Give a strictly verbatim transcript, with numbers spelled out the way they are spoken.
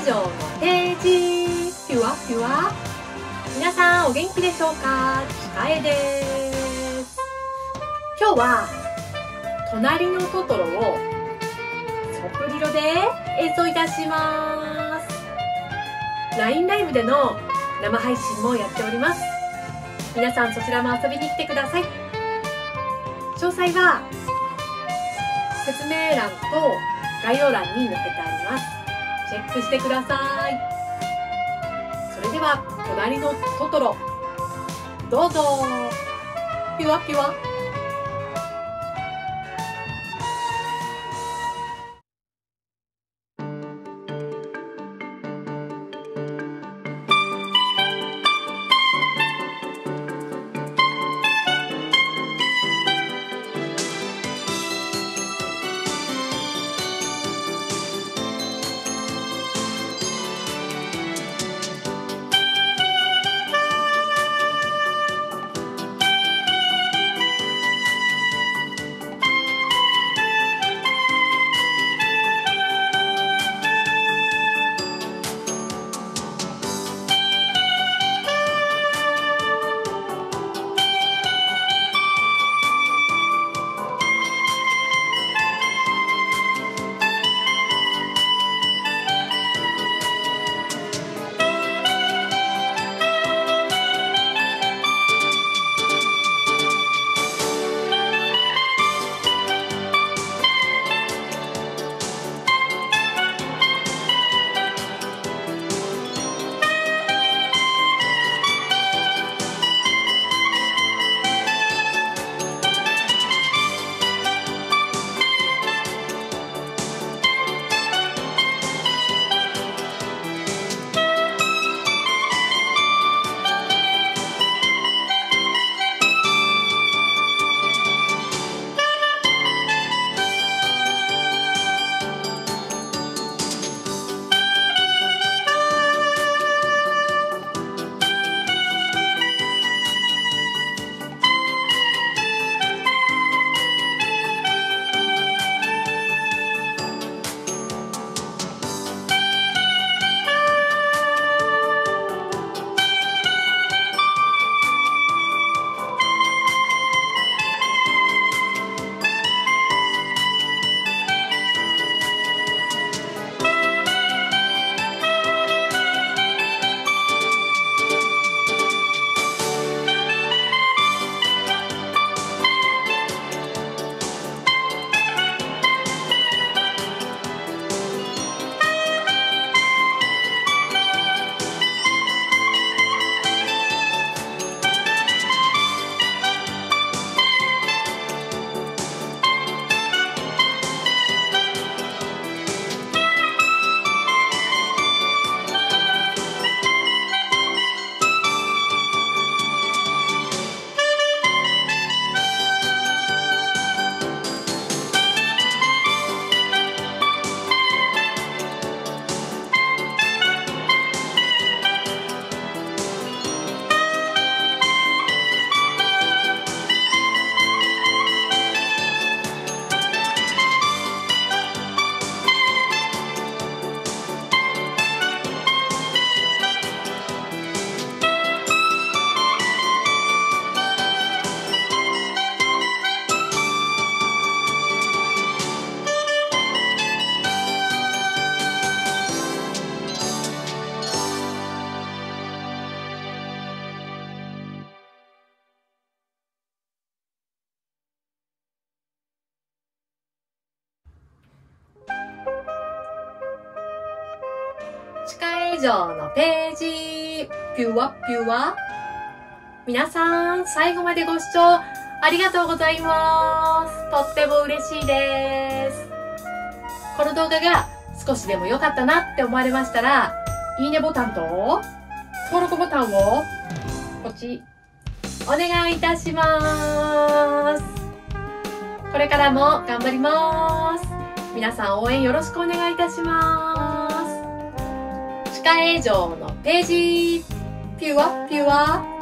上のページピュアピュア。皆さんお元気でしょうか？ちかえです。今日は隣のトトロをソプリロで演奏いたします。 ライン ライブでの生配信もやっております。皆さんそちらも遊びに来てください。詳細は説明欄と概要欄に載せてあります。チェックしてください。それでは隣のトトロどうぞ。ピュアピュア。ちかえ城のページピュアピュア。皆さん最後までご視聴ありがとうございます。とっても嬉しいです。この動画が少しでも良かったなって思われましたら、いいねボタンと登録ボタンをポチお願いいたします。これからも頑張ります。皆さん応援よろしくお願いいたします。ちかえ城のページピュアピュア。